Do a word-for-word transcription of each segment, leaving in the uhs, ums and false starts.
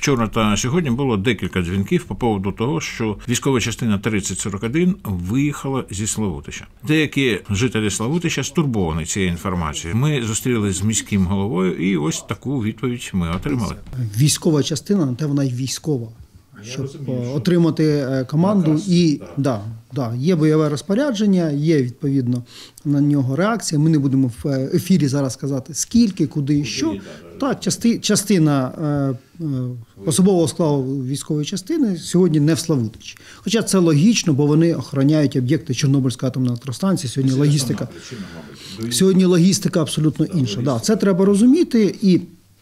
Вчора та сьогодні було декілька дзвінків по поводу того, що військова частина тридцять сорок один виїхала зі Славутича. Деякі жителі Славутича стурбовані цією інформацією. Ми зустрілися з міським головою і ось таку відповідь ми отримали. Військова частина, на те вона й військова. Щоб розумію, отримати команду наказ, і да. Да, да, є бойове розпорядження, є відповідно на нього реакція. Ми не будемо в ефірі зараз казати скільки, куди і що. Так, части, частина е, особового складу військової частини сьогодні не в Славутичі. Хоча це логічно, бо вони охороняють об'єкти Чорнобильської атомної електростанції. Сьогодні логістика, сьогодні логістика абсолютно інша. Да, це треба розуміти і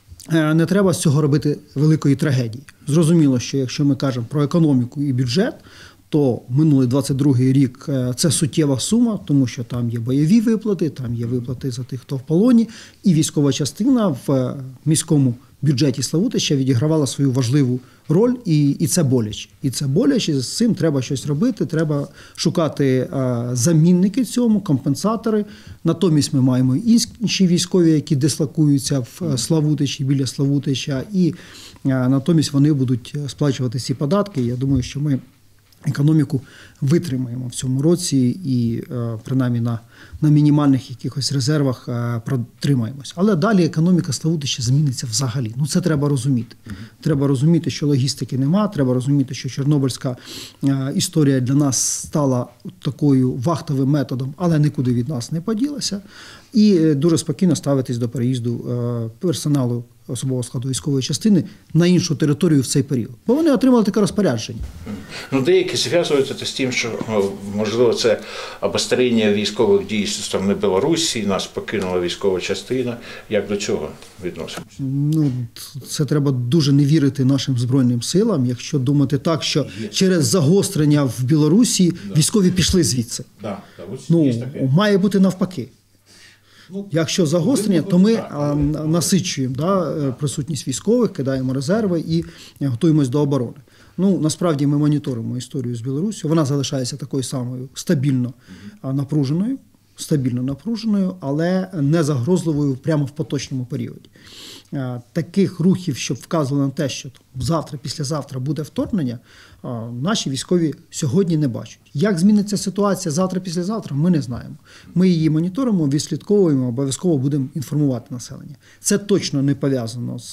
не треба з цього робити великої трагедії. Зрозуміло, що якщо ми кажемо про економіку і бюджет, то минулий двадцять другий рік – це суттєва сума, тому що там є бойові виплати, там є виплати за тих, хто в полоні, і військова частина в міському бюджеті Славутича відігравала свою важливу роль, і, і це боляче. І це боляче, з цим треба щось робити, треба шукати а, замінники цьому, компенсатори. Натомість ми маємо інші військові, які дислокуються в Славутичі, біля Славутича, і а, натомість вони будуть сплачувати ці податки. Я думаю, що ми економіку витримаємо в цьому році і принаймні на, на мінімальних якихось резервах протримаємось. Але далі економіка Славутича зміниться взагалі. Ну це треба розуміти. Mm-hmm. Треба розуміти, що логістики нема, треба розуміти, що чорнобильська історія для нас стала такою вахтовим методом, але нікуди від нас не поділася. І дуже спокійно ставитись до переїзду персоналу особового складу військової частини на іншу територію в цей період. Бо вони отримали таке розпорядження. Ну, деякі зв'язують це з тим, що, можливо, це обострення військових дій зі сторони Білорусі, нас покинула військова частина. Як до цього відносимося? Ну, це треба дуже не вірити нашим Збройним силам, якщо думати так, що є. Через загострення в Білорусі да. військові пішли звідси. Да. Да, ну, має бути навпаки. Якщо загострення, то ми насичуємо да, присутність військових, кидаємо резерви і готуємось до оборони. Ну, насправді ми моніторимо історію з Білоруссю. Вона залишається такою самою стабільно напруженою, стабільно напруженою, але не загрозливою прямо в поточному періоді. Таких рухів, щоб вказували на те, що завтра, післязавтра буде вторгнення, наші військові сьогодні не бачать. Як зміниться ситуація завтра, післязавтра, ми не знаємо. Ми її моніторимо, відслідковуємо, обов'язково будемо інформувати населення. Це точно не пов'язано з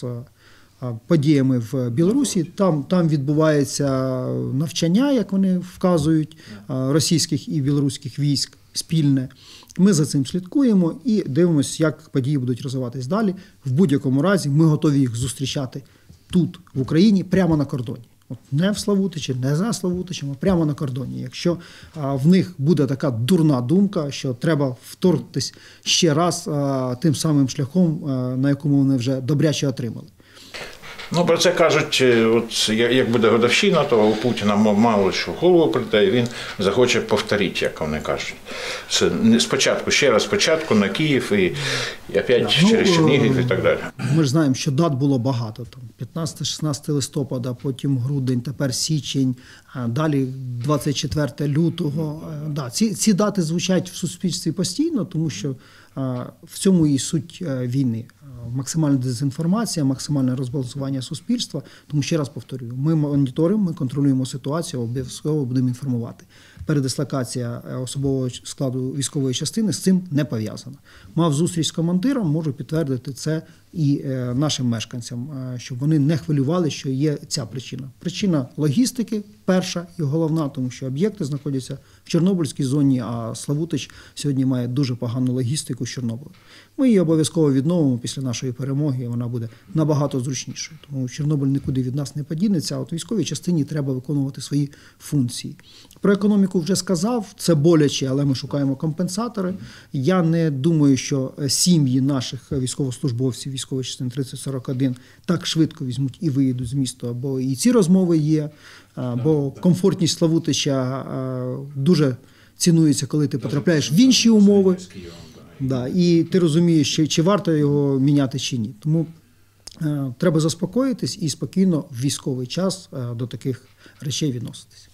подіями в Білорусі. Там, там відбувається навчання, як вони вказують, російських і білоруських військ спільне. Ми за цим слідкуємо і дивимося, як події будуть розвиватись далі. В будь-якому разі ми готові їх зустрічати тут, в Україні, прямо на кордоні. От не в Славутичі, не за Славутичем, а прямо на кордоні. Якщо а, в них буде така дурна думка, що треба вторгнутися ще раз а, тим самим шляхом, а, на якому вони вже добряче отримали. Ну, про це кажуть, от як буде годовщина, то у Путіна мало що в голову прийде, і він захоче повторити, як вони кажуть. Це спочатку, ще раз спочатку на Київ і, і опять ну, через Чернігів і так далі. Ми ж знаємо, що дат було багато. Там п'ятнадцяте-шістнадцяте листопада, потім грудень, тепер січень, далі двадцять четверте лютого. Да, ці, ці дати звучать в суспільстві постійно, тому що в цьому і суть війни. Максимальна дезінформація, максимальне розбалансування суспільства. Тому, ще раз повторюю, ми моніторимо, ми контролюємо ситуацію, обов'язково будемо інформувати. Передислокація особового складу військової частини з цим не пов'язана. Мав зустріч з командиром, можу підтвердити це і нашим мешканцям, щоб вони не хвилювали, що є ця причина. Причина логістики перша і головна, тому що об'єкти знаходяться в Чорнобильській зоні, а Славутич сьогодні має дуже погану логістику з Чорнобиля. Ми її обов'язково відновимо після нашої перемоги, і вона буде набагато зручнішою. Тому Чорнобиль нікуди від нас не подінеться, а от військовій частині треба виконувати свої функції. Про економіку вже сказав, це боляче, але ми шукаємо компенсатори. Я не думаю, що сім'ї наших військовослужбовців військової частини тридцять сорок один так швидко візьмуть і виїдуть з міста, бо і ці розмови є, бо комфортність Славутича дуже цінується, коли ти потрапляєш в інші умови. Да, і ти розумієш, чи, чи варто його міняти, чи ні. Тому е, треба заспокоїтись і спокійно в військовий час е, до таких речей відноситись.